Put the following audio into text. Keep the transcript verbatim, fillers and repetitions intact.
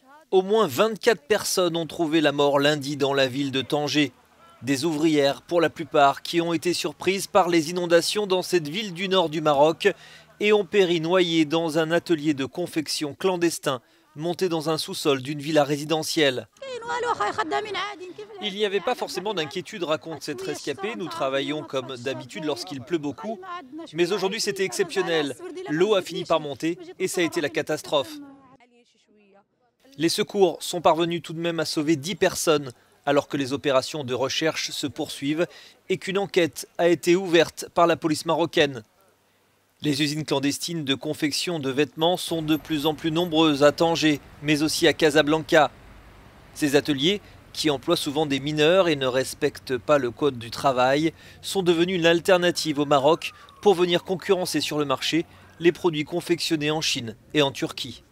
Au moins vingt-quatre personnes ont trouvé la mort lundi dans la ville de Tanger. Des ouvrières, pour la plupart, qui ont été surprises par les inondations dans cette ville du nord du Maroc et ont péri noyées dans un atelier de confection clandestin monté dans un sous-sol d'une villa résidentielle. Il n'y avait pas forcément d'inquiétude, raconte cette rescapée. Nous travaillons comme d'habitude lorsqu'il pleut beaucoup. Mais aujourd'hui c'était exceptionnel. L'eau a fini par monter et ça a été la catastrophe. Les secours sont parvenus tout de même à sauver dix personnes alors que les opérations de recherche se poursuivent et qu'une enquête a été ouverte par la police marocaine. Les usines clandestines de confection de vêtements sont de plus en plus nombreuses à Tanger, mais aussi à Casablanca. Ces ateliers, qui emploient souvent des mineurs et ne respectent pas le code du travail, sont devenus une alternative au Maroc pour venir concurrencer sur le marché les produits confectionnés en Chine et en Turquie.